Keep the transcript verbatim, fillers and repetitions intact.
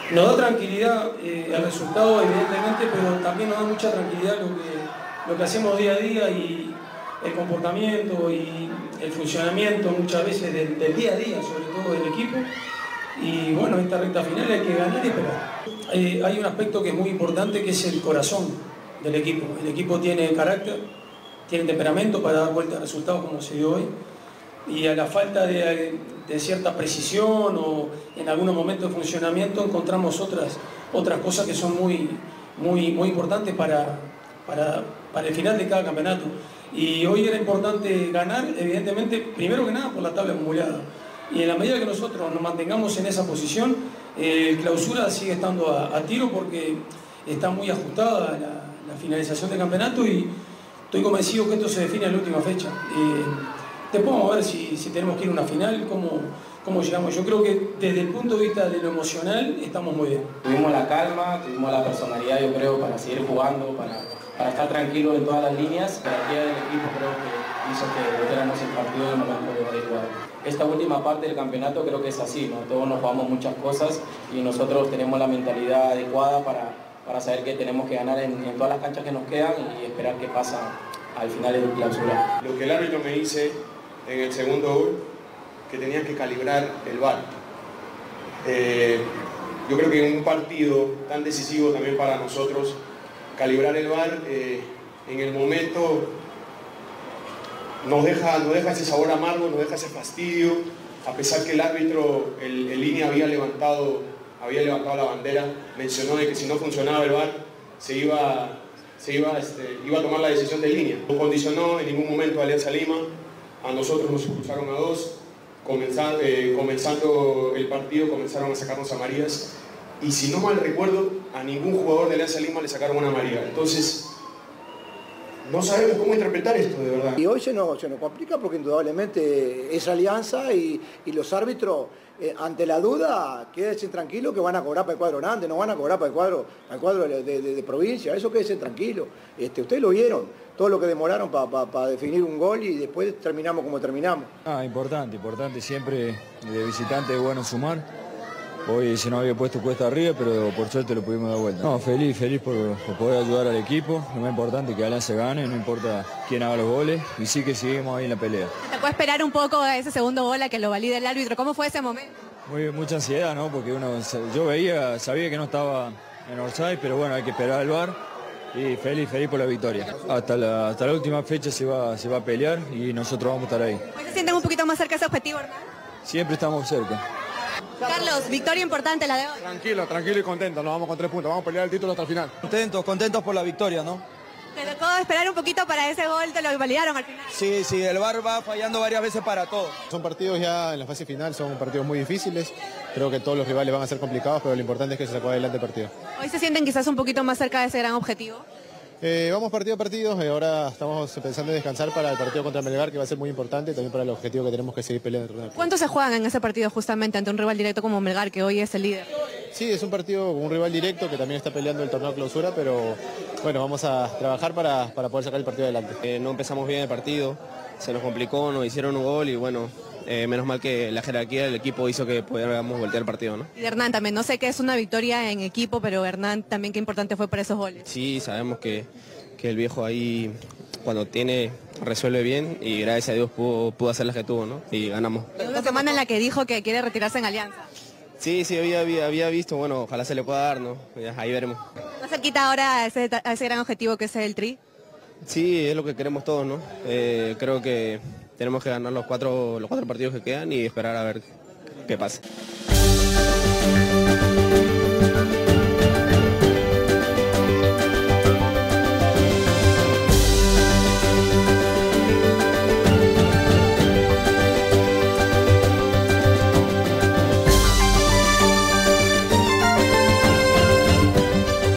Nos da tranquilidad eh, el resultado, evidentemente, pero también nos da mucha tranquilidad lo que, lo que hacemos día a día y el comportamiento y el funcionamiento muchas veces del, del día a día, sobre todo del equipo. Y bueno, esta recta final hay que ganar y esperar. Eh, hay un aspecto que es muy importante, que es el corazón del equipo. El equipo tiene carácter, tiene temperamento para dar vuelta al resultado como se dio hoy. Y a la falta de, de cierta precisión o en algunos momentos de funcionamiento encontramos otras, otras cosas que son muy, muy, muy importantes para, para, para el final de cada campeonato. Y hoy era importante ganar, evidentemente, primero que nada por la tabla acumulada. Y en la medida que nosotros nos mantengamos en esa posición, eh, Clausura sigue estando a, a tiro porque está muy ajustada la, la finalización del campeonato y estoy convencido que esto se define en la última fecha. Eh, después vamos a ver si, si tenemos que ir a una final, cómo, cómo llegamos. Yo creo que desde el punto de vista de lo emocional estamos muy bien. Tuvimos la calma, tuvimos la personalidad, yo creo, para seguir jugando, para, para estar tranquilos en todas las líneas. La energía del equipo creo que hizo que lográramos el partido en el momento adecuado. Esta última parte del campeonato creo que es así, ¿no? Todos nos jugamos muchas cosas y nosotros tenemos la mentalidad adecuada para, para saber que tenemos que ganar en, en todas las canchas que nos quedan y esperar qué pasa al final de Clausura. Lo que el árbitro me dice en el segundo gol, que tenía que calibrar el V A R. Eh, yo creo que en un partido tan decisivo también para nosotros, calibrar el V A R eh, en el momento nos deja, nos deja ese sabor amargo, nos deja ese fastidio, a pesar que el árbitro, el, el línea había levantado, había levantado la bandera, mencionó de que si no funcionaba el V A R se iba, se iba, este, iba a tomar la decisión de línea. No condicionó en ningún momento a Alianza Lima, a nosotros nos expulsaron a dos, comenzando, eh, comenzando el partido comenzaron a sacarnos amarillas y si no mal recuerdo, a ningún jugador de Alianza Lima le sacaron una amarilla. Entonces, no sabemos cómo interpretar esto, de verdad. Y hoy se nos, se nos complica porque indudablemente es Alianza y, y los árbitros, eh, ante la duda, quédense tranquilos que van a cobrar para el cuadro grande, no van a cobrar para el cuadro, para el cuadro de, de, de, de provincia, eso quédense tranquilos. Este, ustedes lo vieron, todo lo que demoraron para pa, pa definir un gol y después terminamos como terminamos. Ah, importante, importante, siempre de visitante es bueno sumar. Hoy se nos había puesto cuesta arriba, pero por suerte lo pudimos dar vuelta. No, feliz, feliz por, por poder ayudar al equipo. Lo más importante es que Alianza gane, no importa quién haga los goles, y sí que seguimos ahí en la pelea. ¿Te puede esperar un poco a ese segundo gol a que lo valide el árbitro? ¿Cómo fue ese momento? Muy, mucha ansiedad, ¿no? Porque uno, yo veía, sabía que no estaba en offside, pero bueno, hay que esperar al V A R. Y feliz, feliz por la victoria. Hasta la, hasta la última fecha se va, se va a pelear y nosotros vamos a estar ahí. ¿Hoy se sienten un poquito más cerca de ese objetivo, Hernán? Siempre estamos cerca. Carlos, victoria importante la de hoy. Tranquilo, tranquilo y contento, nos vamos con tres puntos, vamos a pelear el título hasta el final. Contentos, contentos por la victoria, ¿no? Te tocó esperar un poquito para ese gol, te lo validaron al final. Sí, sí, el V A R va fallando varias veces para todo. Son partidos ya en la fase final, son partidos muy difíciles, creo que todos los rivales van a ser complicados, pero lo importante es que se sacó adelante el partido. ¿Hoy se sienten quizás un poquito más cerca de ese gran objetivo? Eh, vamos partido a partido, eh, ahora estamos pensando en descansar para el partido contra Melgar, que va a ser muy importante, también para el objetivo que tenemos que seguir peleando. ¿Cuánto se juegan en ese partido justamente ante un rival directo como Melgar, que hoy es el líder? Sí, es un partido con un rival directo que también está peleando el torneo Clausura, pero bueno, vamos a trabajar para, para poder sacar el partido adelante. Eh, no empezamos bien el partido, se nos complicó, nos hicieron un gol y bueno, eh, menos mal que la jerarquía del equipo hizo que pudiéramos voltear el partido, ¿no? Y Hernán también, no sé qué es una victoria en equipo, pero Hernán también qué importante fue por esos goles. Sí, sabemos que, que el viejo ahí cuando tiene resuelve bien y gracias a Dios pudo, pudo hacer las que tuvo, ¿no? Y ganamos. Una semana en la que dijo que quiere retirarse en Alianza. Sí, sí, había, había, había visto, bueno, ojalá se le pueda dar, ¿no? Ya, ahí veremos. ¿No se quita ahora a ese, a ese gran objetivo que es el tri? Sí, es lo que queremos todos, ¿no? Eh, creo que tenemos que ganar los cuatro, los cuatro partidos que quedan y esperar a ver qué pasa.